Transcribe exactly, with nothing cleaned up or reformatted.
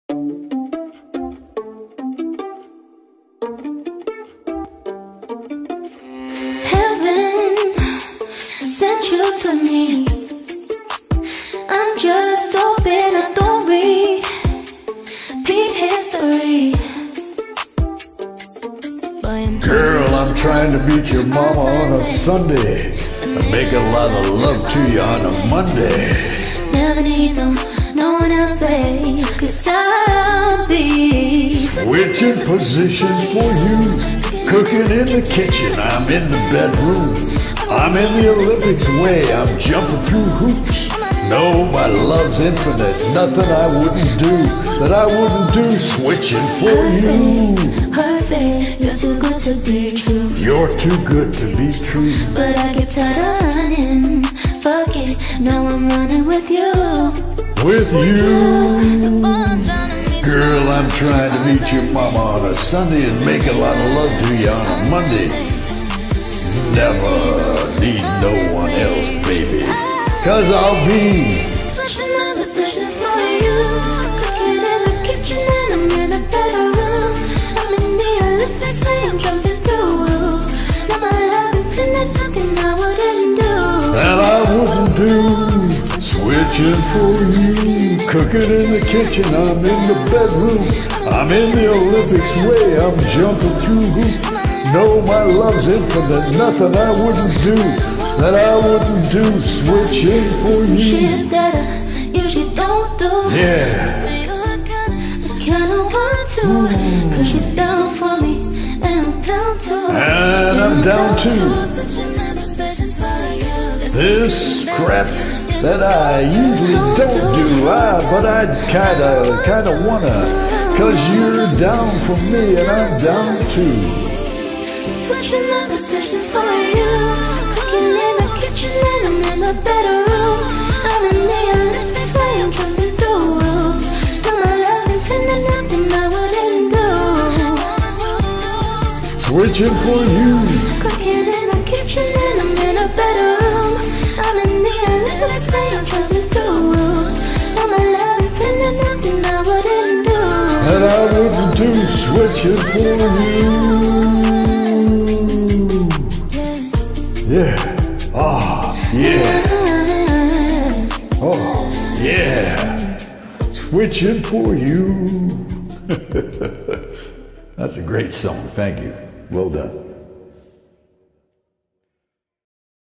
sent you to me. I'm just hoping I don't repeat history. Girl, I'm trying to meet your mama on a Sunday and make a lot of love to you on a Monday. Never need no, no one else, babe, 'cause I'll be switching positions for you, cooking in the kitchen, I'm in the bedroom, I'm in the Olympics way, I'm jumping through hoops. No, my love's infinite, nothing I wouldn't do that I wouldn't do, switching for you. Perfect, you're too good to be true. You're too good to be true. But I get tired of running, fuck it, now I'm running with you. With you. Girl, I'm trying to meet your mama on a Sunday and make a lot of love to you on a Monday. Never need no one else, baby, 'cause I'll be switching up positions for you, cooking in the kitchen and I'm in the bedroom. I'm in the Olympics where I'm jumping through hoops. Now my love infinite, nothing I wouldn't do that I wouldn't do. Switching for you, cooking in the kitchen, I'm in the bedroom, I'm in the Olympics way, I'm jumping through hoops. No, my love's infinite, nothing I wouldn't do that I wouldn't do, switching for some you. shit that I usually don't do. Yeah. I kinda want to, 'cause you're down for me, and I'm down too. And I'm down too. This crap that I usually don't do, I, but I kinda, kinda wanna, 'cause you're down for me and I'm down too. Switching up positions for you, cooking in the kitchen and I'm in the bedroom. I'm in the Olympics where I'm jumping through hoops. Now my love infinite, nothing I wouldn't do. Switching for you, cooking in the kitchen and I'm in the bedroom. I'm in the Olympics where I'm jumping through hoops. Now my love infinite, nothing I wouldn't do that I wouldn't do, switching for you. Yeah. Ah, yeah. Oh, yeah. Switching for you. That's a great song. Thank you. Well done.